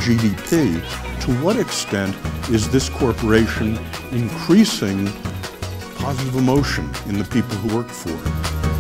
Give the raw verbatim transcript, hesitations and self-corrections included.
G D P, to what extent is this corporation increasing positive emotion in the people who work for it?